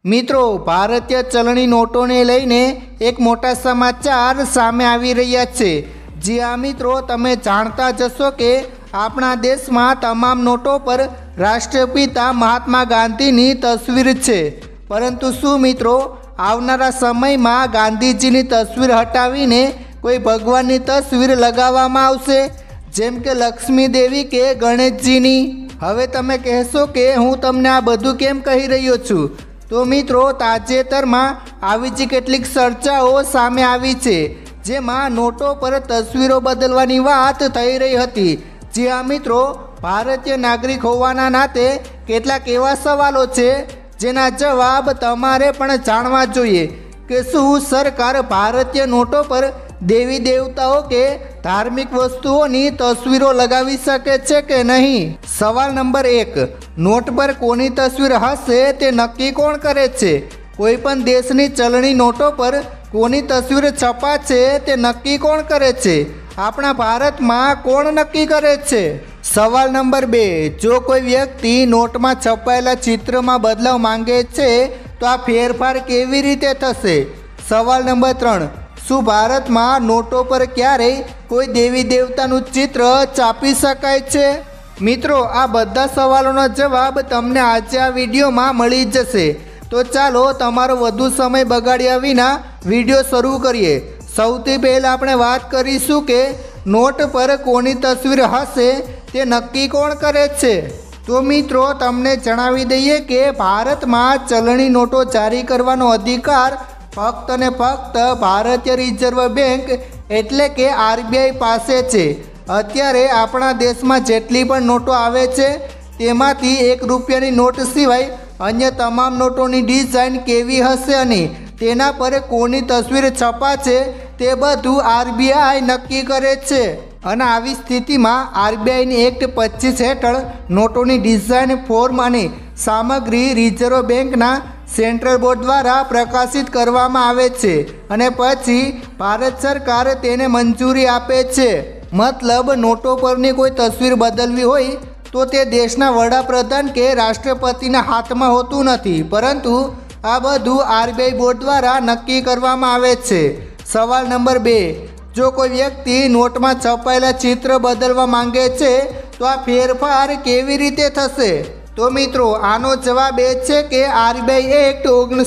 મિત્રો, ભારતીય ચલણી નોટોને લઈને એક મોટા સમાચાર સામે આવી રહ્યા છે। જી હા મિત્રો, તમે જાણતા જ હશો કે આપણા દેશમાં તમામ નોટો પર રાષ્ટ્રપિતા મહાત્મા ગાંધીની તસવીર છે, પરંતુ શું મિત્રો આવનારા સમયમાં ગાંધીજીની તસવીર હટાવીને કોઈ ભગવાનની તસવીર લગાવવામાં આવશે, જેમ કે લક્ષ્મી દેવી કે ગણેશજીની? હવે તમે કહેશો કે હું તમને આ બધું કેમ કહી રહ્યો છું? તો મિત્રો, તાજેતરમાં આવી જ કેટલીક ચર્ચાઓ સામે આવી છે, જેમાં નોટો પર તસવીરો બદલવાની વાત થઈ રહી હતી। જી હા મિત્રો, ભારતીય નાગરિક હોવાના નાતે કેટલાક એવા સવાલો છે જેના જવાબ તમારે પણ જાણવા જોઈએ કે શું સરકાર ભારતીય નોટો પર દેવી દેવતાઓ કે ધાર્મિક વસ્તુઓની તસવીરો લગાવી શકે છે કે નહીં? સવાલ નંબર 1, નોટ પર કોની તસવીર હશે તે નક્કી કોણ કરે છે? કોઈ પણ દેશની ચલણી નોટો પર કોની તસવીર છપાશે તે નક્કી કોણ કરે છે? આપણા ભારતમાં કોણ નક્કી કરે છે? સવાલ નંબર 2, જો કોઈ વ્યક્તિ નોટમાં છપાયેલા ચિત્રમાં બદલાવ માંગે છે તો આ ફેરફાર કેવી રીતે થશે? સવાલ નંબર 3, શું ભારતમાં નોટો પર ક્યારેય કોઈ દેવી દેવતાનું ચિત્ર છાપી શકાય છે? મિત્રો, આ બધા સવાલોનો જવાબ તમને આજે આ વિડીયોમાં મળી જશે। તો ચાલો તમારો વધુ સમય બગાડ્યા વિના વિડીયો શરૂ કરીએ। સૌથી પહેલાં આપણે વાત કરીશું કે નોટ પર કોની તસવીર હશે તે નક્કી કોણ કરે છે? તો મિત્રો, તમને જણાવી દઈએ કે ભારતમાં ચલણી નોટો જારી કરવાનો અધિકાર ફક્ત અને ફક્ત ભારતીય રિઝર્વ બેંક એટલે કે RBI પાસે છે। અત્યારે આપણા દેશમાં જેટલી પણ નોટો આવે છે તેમાંથી ₹1ની નોટ સિવાય અન્ય તમામ નોટોની ડિઝાઇન કેવી હશે અને તેના પર કોની તસવીર છપાશે તે બધું RBI નક્કી કરે છે। અને આવી સ્થિતિમાં RBIની એક્ટ 25 હેઠળ નોટોની ડિઝાઇન, ફોર્મ અને સામગ્રી રિઝર્વ બેંકના સેન્ટ્રલ બોર્ડ દ્વારા પ્રકાશિત કરવામાં આવે છે અને પછી ભારત સરકાર તેને મંજૂરી આપે છે। મતલબ નોટો પરની કોઈ તસવીર બદલવી હોય તો તે દેશના વડાપ્રધાન કે રાષ્ટ્રપતિના હાથમાં હોતું નથી, પરંતુ આ બધું RBI બોર્ડ દ્વારા નક્કી કરવામાં આવે છે। સવાલ નંબર 2, જો કોઈ વ્યક્તિ નોટમાં છપાયેલા ચિત્ર બદલવા માંગે છે તો આ ફેરફાર કેવી રીતે થશે? તો મિત્રો, આનો જવાબ એ છે કે RBI એક્ટ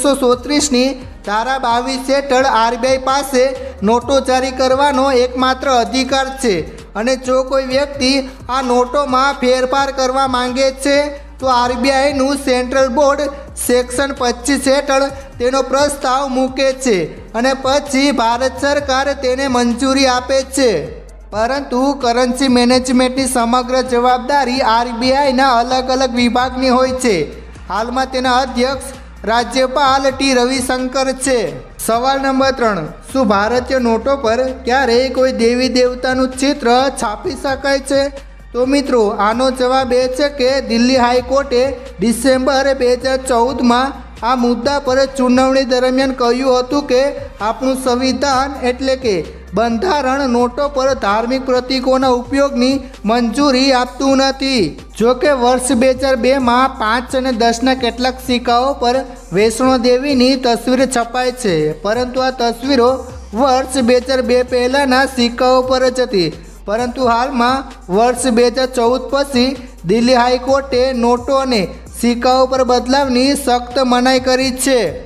1934ની ધારા 22 હેઠળ RBI પાસે નોટો જારી કરવાનો એકમાત્ર અધિકાર છે અને જો કોઈ વ્યક્તિ આ નોટોમાં ફેરફાર કરવા માંગે છે તો RBIનું સેન્ટ્રલ બોર્ડ સેક્શન 25 હેઠળ તેનો પ્રસ્તાવ મૂકે છે અને પછી ભારત સરકાર તેને મંજૂરી આપે છે। પરંતુ કરન્સી મેનેજમેન્ટની સમગ્ર જવાબદારી RBIના અલગ અલગ વિભાગની હોય છે। હાલમાં તેના અધ્યક્ષ રાજ્યપાલ T. રવિશંકર છે। સવાલ નંબર 3, શું ભારતીય નોટો પર ક્યારેય કોઈ દેવી દેવતાનું ચિત્ર છાપી શકાય છે? તો મિત્રો, આનો જવાબ એ છે કે દિલ્હી હાઈકોર્ટે ડિસેમ્બર 2014માં આ મુદ્દા પર સુનાવણી દરમિયાન કહ્યું હતું કે આપણું સંવિધાન એટલે કે બંધારણ નોટો પર ધાર્મિક પ્રતીકોના ઉપયોગની મંજૂરી આપતું નથી। જો કે વર્ષ 2002માં 5 અને 10ના કેટલાક સિક્કાઓ પર વૈષ્ણો દેવીની તસવીર છપાય છે, પરંતુ આ તસવીરો વર્ષ 2002 પહેલાંના સિક્કાઓ પર જ હતી। પરંતુ હાલમાં વર્ષ 2014 પછી દિલ્હી હાઈકોર્ટે નોટો અને સિક્કાઓ પર બદલાવની સખ્ત મનાઈ કરી છે।